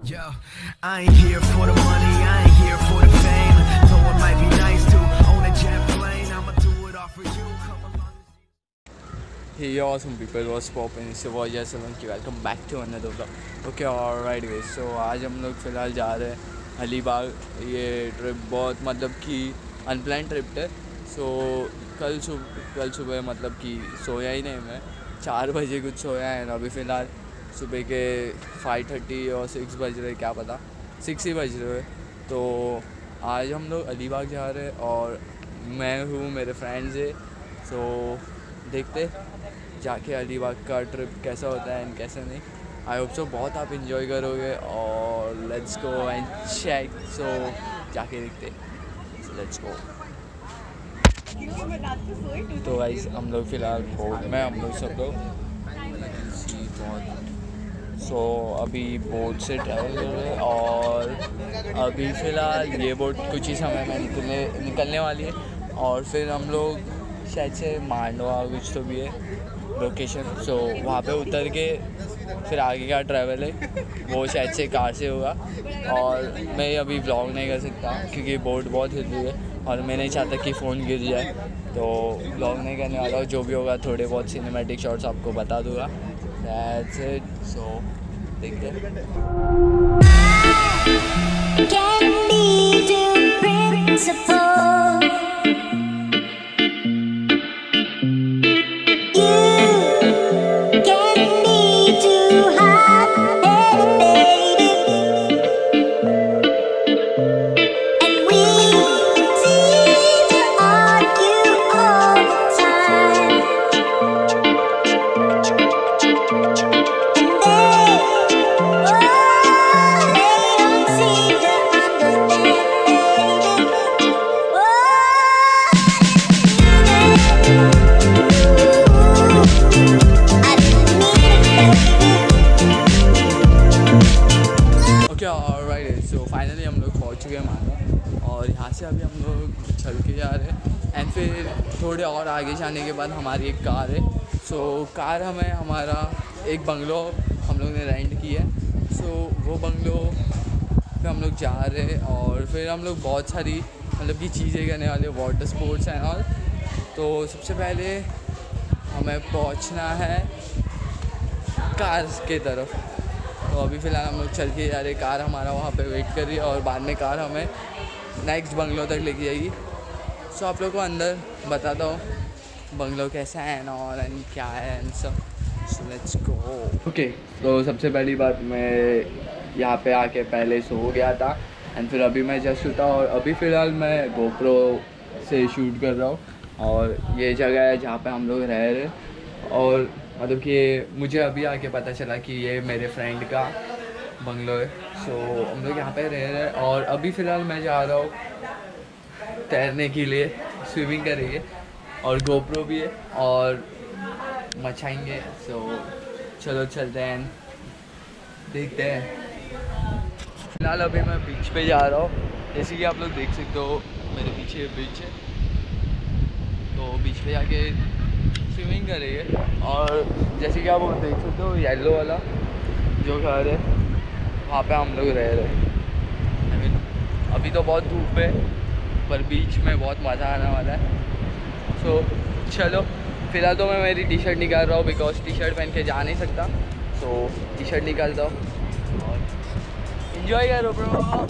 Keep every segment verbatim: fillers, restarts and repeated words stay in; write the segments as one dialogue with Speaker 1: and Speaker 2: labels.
Speaker 1: Yo, I ain't here for the money, I ain't here for the fame. Though it might be nice to own a jet plane, I'ma do it all for you. Come along.
Speaker 2: Hey awesome people, what's poppin? It's your boy Jaysolankiteam. Welcome back to another vlog. Okay, alright guys. So आज हम लोग फ़िलहाल जा रहे हैं अलीबाग। ये trip बहुत मतलब कि अनप्लान ट्रिप है। सो कल सुबह कल सुबह मतलब कि सोया ही नहीं, मैं चार बजे कुछ सोया है ना। अभी फ़िलहाल सुबह के फाइव थर्टी और सिक्स बज रहे, क्या पता सिक्स ही बज रहे। तो आज हम लोग अलीबाग जा रहे हैं और मैं हूँ, मेरे फ्रेंड्स है। सो देखते जाके अलीबाग का ट्रिप कैसा होता है एंड कैसा नहीं। आई होप सो बहुत आप इंजॉय करोगे और let's go and check. So जाके देखते, सो लेट्स गो। तो गाइस हम लोग फ़िलहाल बोट में हम लोग सब लोग बहुत सो so, अभी बोट से ट्रैवल कर रहे हैं और अभी फ़िलहाल ये बोट कुछ ही समय में निकलने निकलने वाली है। और फिर हम लोग शायद से मांडवा कुछ तो भी है लोकेशन। सो so, वहाँ पे उतर के फिर आगे का ट्रैवल है वो शायद से कार से होगा। और मैं अभी व्लॉग नहीं कर सकता क्योंकि बोट बहुत हिल रही है और मैं नहीं चाहता कि फ़ोन गिर जाए, तो व्लॉग नहीं करने वाला हूँ। जो भी होगा थोड़े बहुत सिनेमैटिक शॉट्स आपको बता दूँगा। That's it. So, देखते हैं। सो फाइनली हम लोग पहुँच चुके हैं मांडवा और यहाँ से अभी हम लोग चल के जा रहे हैं। एंड फिर थोड़े और आगे जाने के बाद हमारी एक कार है। सो so, कार हमें हमारा एक बंगलो हम लोग ने रेंट की है। सो so, वो बंगलो पे हम लोग जा रहे हैं और फिर हम लोग बहुत सारी मतलब की चीज़ें करने वाले, वाटर स्पोर्ट्स एंड ऑल। तो सबसे पहले हमें पहुँचना है कार के तरफ। तो अभी फ़िलहाल हम लोग चल के जा रहे, कार हमारा वहाँ पे वेट कर रही है और बाद में कार हमें नेक्स्ट बंगलो तक लेके जाएगी। सो आप लोग को अंदर बताता हूँ बंगलो कैसा है एंड और एंड क्या है एंड सब। So let's go. ओके, तो सबसे पहली बात, मैं यहाँ पे आके पहले सो गया था एंड फिर अभी मैं जस्ट उठा और अभी फ़िलहाल मैं गोप्रो से शूट कर रहा हूँ। और ये जगह है जहाँ पे हम लोग रह रहे और मतलब कि मुझे अभी आके पता चला कि ये मेरे फ्रेंड का बंगलो है। सो so, हम लोग यहाँ पे रह रहे हैं और अभी फ़िलहाल मैं जा रहा हूँ तैरने के लिए, स्विमिंग कर रही है और गोप्रो भी है और मचाएंगे। सो so, चलो चलते हैं, देखते हैं। फ़िलहाल अभी मैं बीच पे जा रहा हूँ, जैसे कि आप लोग देख सकते हो मेरे पीछे बीच है। तो बीच पे जाके स्विमिंग कर रही है और जैसे कि आप वो देख सकते हो येलो वाला जो घर है वहाँ पे हम लोग रह रहे हैं। आई मीन अभी तो बहुत धूप है पर बीच में बहुत मज़ा आने वाला है। सो so, चलो फ़िलहाल तो मैं मेरी टी शर्ट निकाल रहा हूँ बिकॉज टी शर्ट पहन के जा नहीं सकता। सो so, टी शर्ट निकालता हूँ और इन्जॉय करो ब्रो।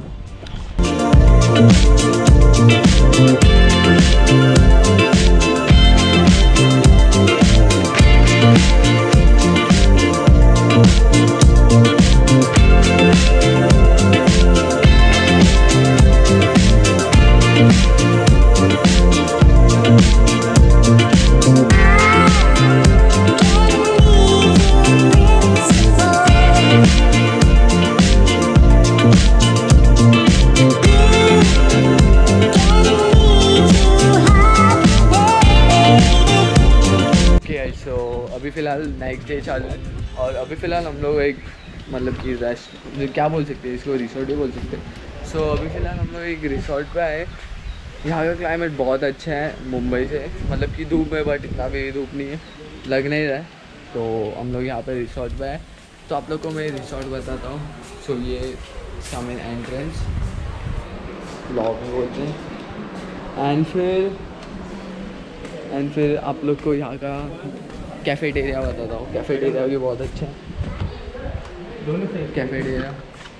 Speaker 2: अभी फ़िलहाल नेक्स्ट डे चालू है और अभी फ़िलहाल हम लोग एक मतलब कि रेस्ट क्या बोल सकते हैं इसको, रिसोर्ट ही बोल सकते हैं। सो so, अभी फ़िलहाल हम लोग एक रिसोर्ट पे आए। यहाँ का क्लाइमेट बहुत अच्छा है मुंबई से, मतलब कि धूप है बट इतना भी धूप नहीं है, लग नहीं रहा है। तो हम लोग यहाँ पे रिसोर्ट पे हैं तो आप लोग को मैं रिसोर्ट बताता हूँ। सो ये इसका मेन एंट्रेंस लॉबी बोलते हैं। एंड फिर एंड फिर आप लोग को यहाँ का कैफेटेरिया बताता हूँ। कैफेटेरिया भी बहुत अच्छा है, दोनों से कैफेटेरिया।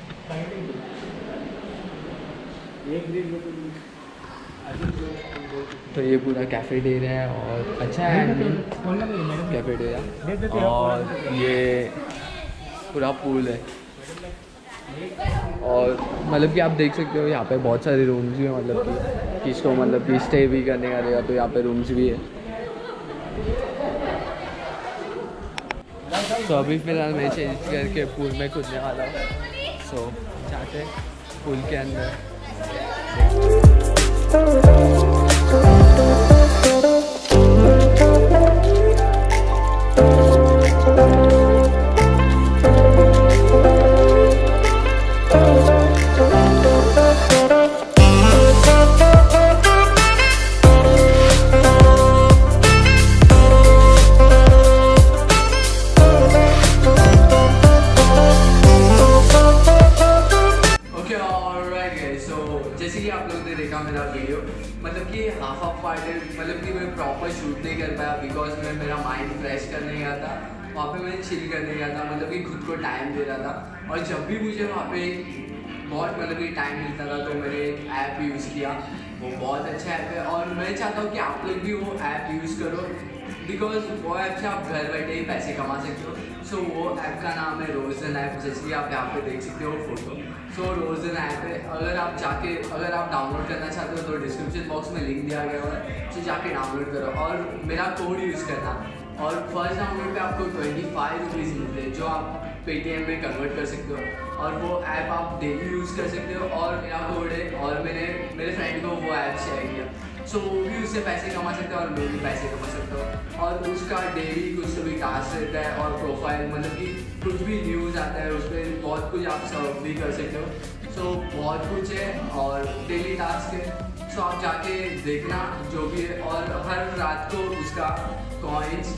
Speaker 2: तो ये पूरा कैफेटेरिया है और अच्छा है कैफेटेरिया। और ये पूरा पूल है और मतलब कि आप देख सकते हो यहाँ पे बहुत सारे रूम्स भी हैं, मतलब कि किसको मतलब कि स्टे भी करने का रहेगा तो यहाँ पे रूम्स भी है। तो अभी फ़िलहाल मैं चेंज करके पूल में कूदने वाला हूँ। सो जाते हैं पूल के अंदर। जैसे कि आप लोगों ने देखा मेरा वीडियो, मतलब कि हाफ हाफ पार्टेड, मतलब कि मैं प्रॉपर शूट नहीं कर पाया बिकॉज मैं मेरा माइंड फ्रेश करने गया था वहाँ पे, मैं चिल करने गया था, मतलब कि खुद को टाइम दे रहा था। और जब भी मुझे वहाँ पे बहुत मतलब कि टाइम मिलता था तो मैंने एक ऐप यूज़ किया, वो बहुत अच्छा ऐप है और मैं चाहता हूँ कि आप लोग भी वो ऐप यूज़ करो बिकॉज वो ऐप से आप घर बैठे ही पैसे कमा सकते हो। सो so, वो ऐप का नाम है रोज धन ऐप, जैसे कि आप यहाँ पे देख सकते हो फोटो। सो so, रोज धन ऐप है, अगर आप जाके अगर आप डाउनलोड करना चाहते हो तो डिस्क्रिप्शन बॉक्स में लिंक दिया गया हुआ है, तो जाके डाउनलोड करो और मेरा कोड यूज़ करना। और फर्स्ट डाउनलोड पे आपको ट्वेंटी फाइव रुपीज़ मिलते हैं जो आप पेटीएम में कन्वर्ट कर सकते हो और वो ऐप आप डेली यूज़ कर सकते हो। और मेरा कोड है और मैंने मेरे फ्रेंड को वो ऐप शेयर किया, सो so, वो भी उससे पैसे कमा सकते हो और मैं भी पैसे कमा सकता हूँ। और उसका डेली कुछ भी टास्क रहता है और प्रोफाइल, मतलब कि कुछ भी न्यूज़ आता है उस पर बहुत कुछ आप सर्व भी कर सकते हो। सो so, बहुत कुछ है और डेली टास्क है, सो so, आप जाके देखना जो भी है। और हर रात को उसका कॉइन्स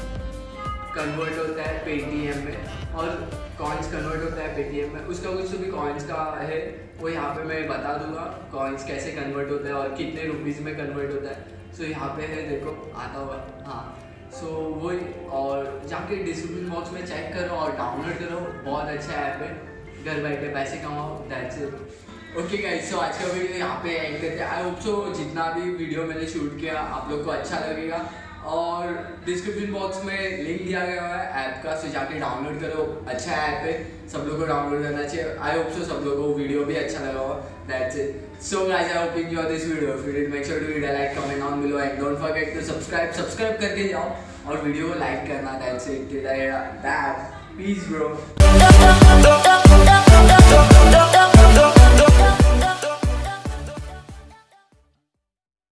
Speaker 2: कन्वर्ट होता है पेटीएम में और कॉइन्स कन्वर्ट होता है पेटीएम में। उसका कुछ भी कॉइन्स का है वो यहाँ पे मैं बता दूंगा, कॉइन्स कैसे कन्वर्ट होता है और कितने रुपीज़ में कन्वर्ट होता है। सो so, यहाँ पे है, देखो आता होगा, हाँ। सो so, वही, और जाके डिस्क्रिप्शन बॉक्स में चेक करो और डाउनलोड करो, बहुत अच्छा ऐप है, घर बैठे पैसे कमाओ, that's it. Okay guys, so आज का वीडियो यहाँ पे एंड करते हैं। आई होप सो जितना भी वीडियो मैंने शूट किया आप लोग को अच्छा लगेगा और डिस्क्रिप्शन बॉक्स में लिंक दिया गया हुआ है ऐप का, सो जाके डाउनलोड करो, अच्छा ऐप है, सब लोग को डाउनलोड करना चाहिए। आई होप सो सब लोगों को वीडियो भी अच्छा लगा होगा, that's it. So guys, I hope you enjoy this video. If you did, make sure to hit like, comment down below and don't forget to subscribe subscribe करके जाओ और वीडियो को लाइक करना, that's it. That peace bro.